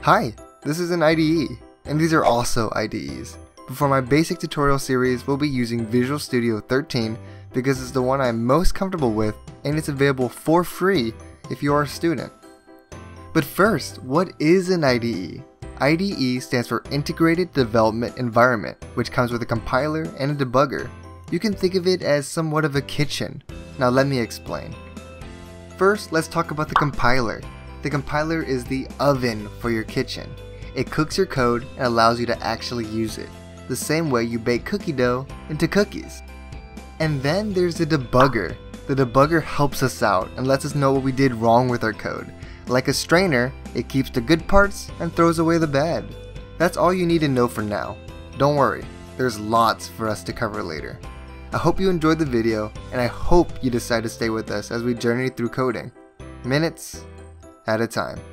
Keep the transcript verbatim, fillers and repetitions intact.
Hi, this is an I D E, and these are also I D Es. But for my basic tutorial series, we'll be using Visual Studio thirteen because it's the one I'm most comfortable with, and it's available for free if you are a student. But first, what is an I D E? I D E stands for Integrated Development Environment, which comes with a compiler and a debugger. You can think of it as somewhat of a kitchen. Now let me explain. First, let's talk about the compiler. The compiler is the oven for your kitchen. It cooks your code and allows you to actually use it, the same way you bake cookie dough into cookies. And then there's the debugger. The debugger helps us out and lets us know what we did wrong with our code. Like a strainer, it keeps the good parts and throws away the bad. That's all you need to know for now. Don't worry, there's lots for us to cover later. I hope you enjoyed the video, and I hope you decide to stay with us as we journey through coding, minutes at a time.